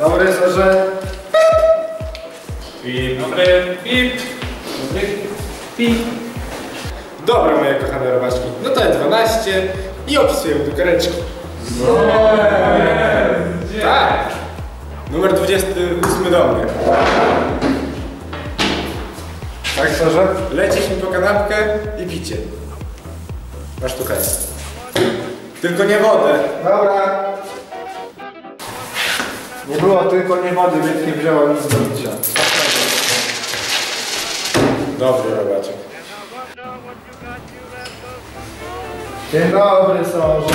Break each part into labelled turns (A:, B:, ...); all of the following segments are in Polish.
A: Dobry, serze.
B: Pip, dobry, pip. Dobry, pip. Dobra, moje kochane robaczki. No to jest 12 i opisuję buteleczki. Tak. Numer 28 do mnie.
A: Tak, serze?
B: Lecisz mi po kanapkę i picie. Masz tu kasę. Tylko nie wodę.
A: Dobra. Nie było tylko nie wody, więc nie wzięła nic do picia.
B: Dobry robaczek.
A: Dzień dobry, serze.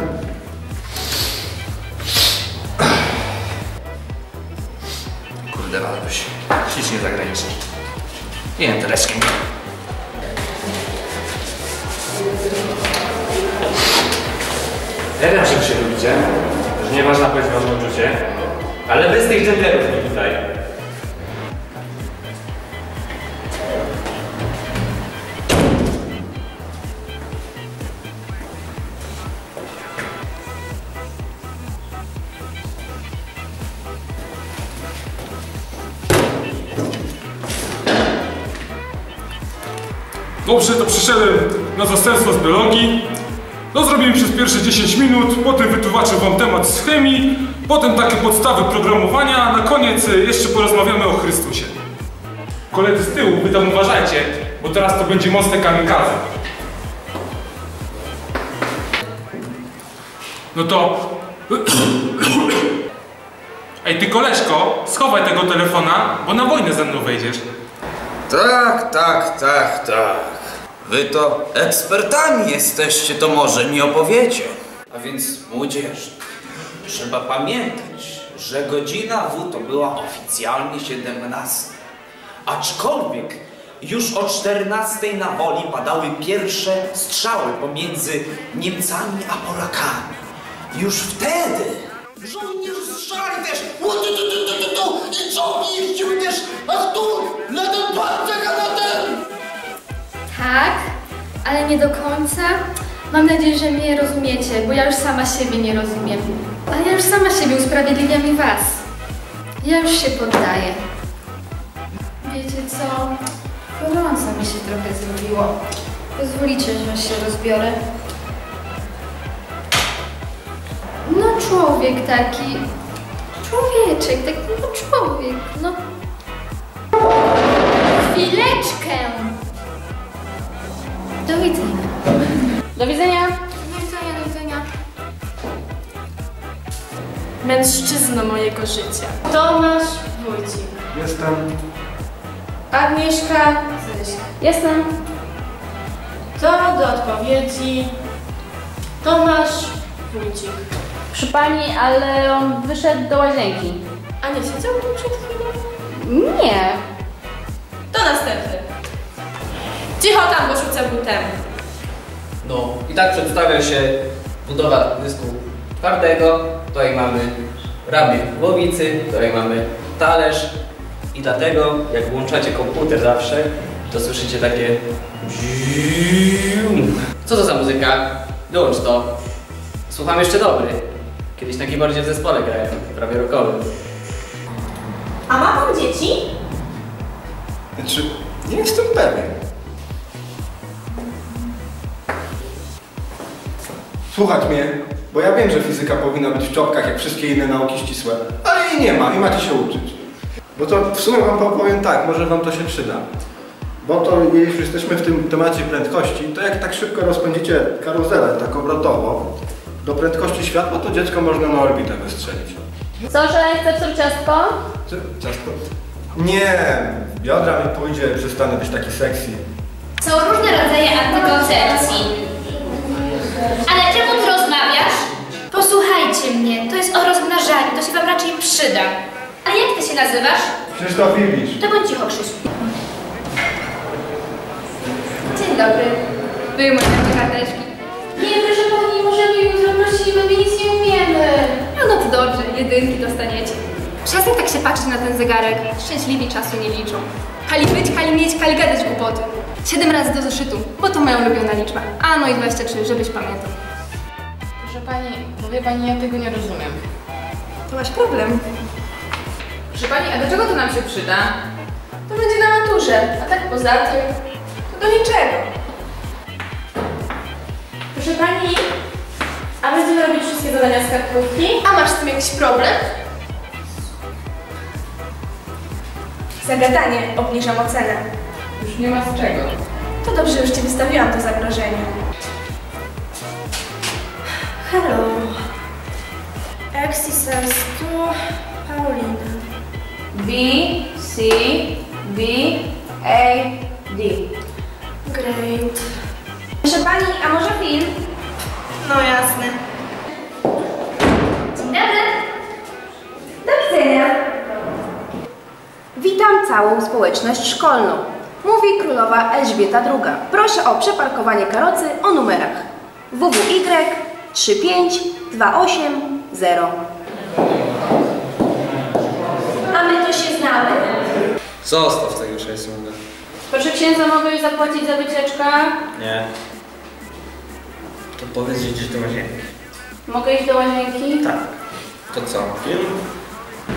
C: Kurde, Walduś, ślicznie zagraniczny. Nie wiem, Tereskiem.
D: Ja wiem, że się lubicie, że nie można powiedzieć wam o uczucie, ale bez tych genderów mi tutaj.
E: Dobrze, to przyszedłem na zastępstwo z biologii. No zrobimy przez pierwsze 10 minut, potem wytłumaczę wam temat z chemii, potem takie podstawy programowania, a na koniec jeszcze porozmawiamy o Chrystusie. Koledzy z tyłu, wy tam uważajcie, bo teraz to będzie mocne kamikaze. No to... Ej, ty koleżko, schowaj tego telefona, bo na wojnę ze mną wejdziesz.
C: Tak. Wy to ekspertami jesteście, to może mi opowiecie. A więc młodzież, trzeba pamiętać, że godzina W to była oficjalnie 17. Aczkolwiek już o 14 na Woli padały pierwsze strzały pomiędzy Niemcami a Polakami. Już wtedy żołnierze strzelali też i czołgi jeździły też na ten Panzergranaten.
F: Tak, ale nie do końca. Mam nadzieję, że mnie rozumiecie, bo ja już sama siebie nie rozumiem. Ale ja już sama siebie usprawiedliwiam i was. Ja już się poddaję. Wiecie co? Gorąco mi się trochę zrobiło. Pozwolicie, że się rozbiorę. No człowiek taki. Człowieczek, taki no człowiek, no. Chwileczkę! Do widzenia.
G: Do widzenia.
F: Do widzenia, do widzenia.
G: Mężczyzno mojego życia. Tomasz Wójcik.
A: Jestem.
G: Agnieszka Zyś. Jestem. To do odpowiedzi Tomasz Wójcik.
H: Proszę pani, ale on wyszedł do łazienki.
G: A nie siedział tu przed chwilą?
H: Nie.
G: To następny. Cicho tam, bo rzucę butem.
I: No i tak przedstawia się budowa dysku twardego. Tutaj mamy ramię głowicy, tutaj mamy talerz i dlatego jak włączacie komputer zawsze, to słyszycie takie co to za muzyka? Dołącz to. Słucham jeszcze dobry. Kiedyś na keyboardzie w zespole grałem, prawie rockowym.
G: A ma pan dzieci?
A: Znaczy, nie jestem pewien. Słuchać mnie, bo ja wiem, że fizyka powinna być w czopkach jak wszystkie inne nauki ścisłe, ale jej nie ma i macie się uczyć. Bo to w sumie wam powiem tak, może wam to się przyda. Bo to jeśli jesteśmy w tym temacie prędkości, to jak tak szybko rozpędzicie karuzelę tak obrotowo do prędkości światła, to dziecko można na orbitę wystrzelić.
H: Co, że chcesz sobie ciastko?
A: Ciastko? Nie, biodra mi pójdzie, przestanę być taki sexy.
F: Są różne rodzaje antykoncepcji. Ale czemu ty rozmawiasz? Posłuchajcie mnie, to jest o rozmnażaniu, to się wam raczej przyda. A jak ty się nazywasz?
A: Krzysztof Ibisz.
F: To bądź cicho, Krzysiu. Dzień dobry. Wy moje bohaterki. Nie, proszę pani, możemy jutro, prosimy, my nic nie umiemy. No to dobrze, jedynki dostaniecie. Przestań tak się patrzeć na ten zegarek. Szczęśliwi czasu nie liczą. Kali być, kali mieć, kali gadać głupoty. 7 razy do zeszytu, bo to moja ulubiona liczba. A no i 23, żebyś pamiętał.
G: Proszę pani, powie pani, ja tego nie rozumiem.
F: To masz problem. Proszę pani, a do czego to nam się przyda?
G: To będzie na maturze, a tak poza tym to do niczego. Proszę pani, a będziemy robić wszystkie zadania z kartkówki? A masz z tym jakiś problem? Zagadanie, obniżam ocenę.
F: Już nie ma z czego.
G: To dobrze, już ci wystawiłam to zagrożenie. Hello. X equals to Paulina.
H: B, C, B, A, D.
G: Great. Proszę pani, a może film? No jasne.
F: Dzień dobry.
J: Do widzenia. Witam całą społeczność szkolną. Mówi królowa Elżbieta II. Proszę o przeparkowanie karocy o numerach WWY 35280.
G: A my to się znamy?
I: Zostaw tego 6 sekund.
H: Proszę księdza, mogę już zapłacić za wycieczkę?
I: Nie. To powiedz, że idziesz do łazienki.
H: Mogę iść do łazienki?
I: Tak. To co? Film?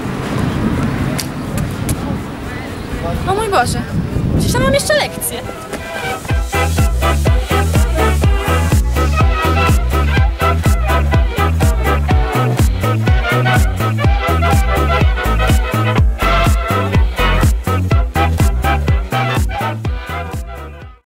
G: O mój Boże, przecież ja mam jeszcze lekcję.